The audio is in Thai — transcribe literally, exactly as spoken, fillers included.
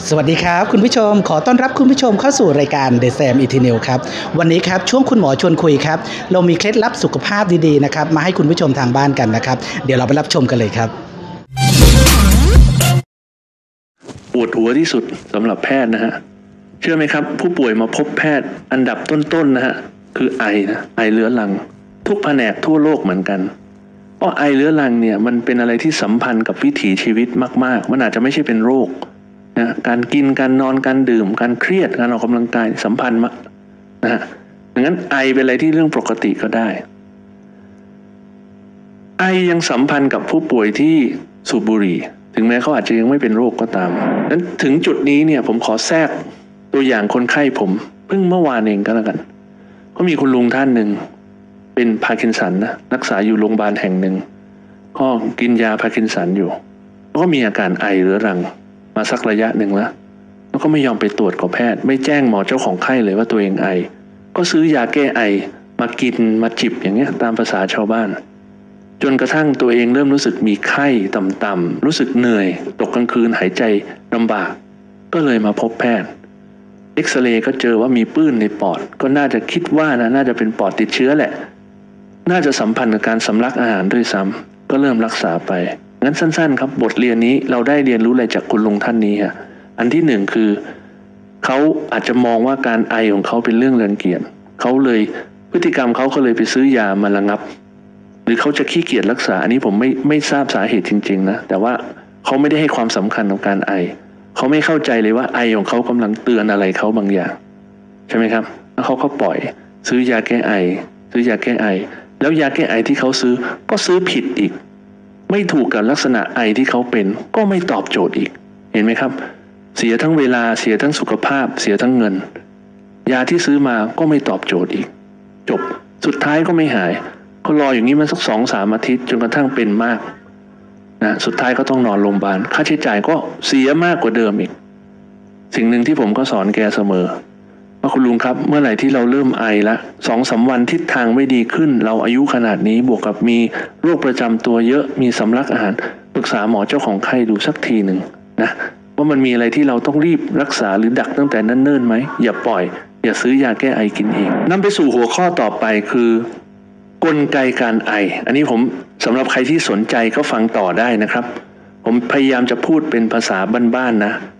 สวัสดีครับคุณผู้ชมขอต้อนรับคุณผู้ชมเข้าสู่รายการ The Sam Eternal ครับวันนี้ครับช่วงคุณหมอชวนคุยครับเรามีเคล็ดลับสุขภาพดีๆนะครับมาให้คุณผู้ชมทางบ้านกันนะครับเดี๋ยวเราไปรับชมกันเลยครับปวดหัวที่สุดสำหรับแพทย์นะฮะเชื่อไหมครับผู้ป่วยมาพบแพทย์อันดับต้นๆนะฮะคือไอนะไอเรื้อรังทุกแผนกทั่วโลกเหมือนกันเพราะไอเรื้อรังเนี่ยมันเป็นอะไรที่สัมพันธ์กับวิถีชีวิตมากๆมันอาจจะไม่ใช่เป็นโรคนะการกินการนอนการดื่มการเครียดการออกกำลังกายสัมพันธ์มากนะฮะดังนั้นไอเป็นอะไรที่เรื่องปกติก็ได้ไอยังสัมพันธ์กับผู้ป่วยที่สูบบุหรี่ถึงแม้เขาอาจจะยังไม่เป็นโรคก็ตามนั้นถึงจุดนี้เนี่ยผมขอแทรกตัวอย่างคนไข้ผมเพิ่งเมื่อวานเองก็แล้วกันก็มีคุณลุงท่านหนึ่งเป็นพาร์กินสันนะรักษาอยู่โรงพยาบาลแห่งหนึ่งก็กินยาพาร์กินสันอยู่แล้วก็มีอาการไอเรื้อรังมาสักระยะหนึ่งแล้วแล้วก็ไม่ยอมไปตรวจกับแพทย์ไม่แจ้งหมอเจ้าของไข้เลยว่าตัวเองไอก็ซื้อยาแก้ไอมากินมาจิบอย่างเงี้ยตามภาษาชาวบ้านจนกระทั่งตัวเองเริ่มรู้สึกมีไข้ต่ำๆรู้สึกเหนื่อยตกกลางคืนหายใจลำบากก็เลยมาพบแพทย์เอ็กซเรย์ก็เจอว่ามีปื้นในปอดก็น่าจะคิดว่านะน่าจะเป็นปอดติดเชื้อแหละน่าจะสัมพันธ์กับการสำลักอาหารด้วยซ้ำก็เริ่มรักษาไปงั้นสั้นๆครับบทเรียนนี้เราได้เรียนรู้อะไรจากคุณลุงท่านนี้ฮะอันที่หนึ่งคือเขาอาจจะมองว่าการไอของเขาเป็นเรื่องรังเกียจเขาเลยพฤติกรรมเขาก็เลยไปซื้อยามาระงับหรือเขาจะขี้เกียจรักษาอันนี้ผมไม่ไม่ทราบสาเหตุจริงๆนะแต่ว่าเขาไม่ได้ให้ความสำคัญกับการไอเขาไม่เข้าใจเลยว่าไอของเขากำลังเตือนอะไรเขาบางอย่างใช่ไหมครับแล้วเขาก็ปล่อยซื้อยาแก้ไอซื้อยาแก้ไอแล้วยาแก้ไอที่เขาซื้อก็ซื้อผิดอีกไม่ถูกกับลักษณะไอที่เขาเป็นก็ไม่ตอบโจทย์อีกเห็นไหมครับเสียทั้งเวลาเสียทั้งสุขภาพเสียทั้งเงินยาที่ซื้อมาก็ไม่ตอบโจทย์อีกจบสุดท้ายก็ไม่หายก็รออย่างนี้มาสักสองสามอาทิตย์จนกระทั่งเป็นมากนะสุดท้ายก็ต้องนอนโรงพยาบาลค่าใช้จ่ายก็เสียมากกว่าเดิมอีกสิ่งหนึ่งที่ผมก็สอนแกเสมอว่าคุณลุงครับเมื่อไหร่ที่เราเริ่มไอละสองสามวันทิศทางไม่ดีขึ้นเราอายุขนาดนี้บวกกับมีโรคประจำตัวเยอะมีสำลักอาหารปรึกษาหมอเจ้าของไข้ดูสักทีหนึ่งนะว่ามันมีอะไรที่เราต้องรีบรักษาหรือดักตั้งแต่เนิ่นๆไหมอย่าปล่อยอย่าซื้อยาแก้ไอกินเองนำไปสู่หัวข้อต่อไปคือกลไกการไออันนี้ผมสำหรับใครที่สนใจก็ฟังต่อได้นะครับผมพยายามจะพูดเป็นภาษาบ้านๆนะ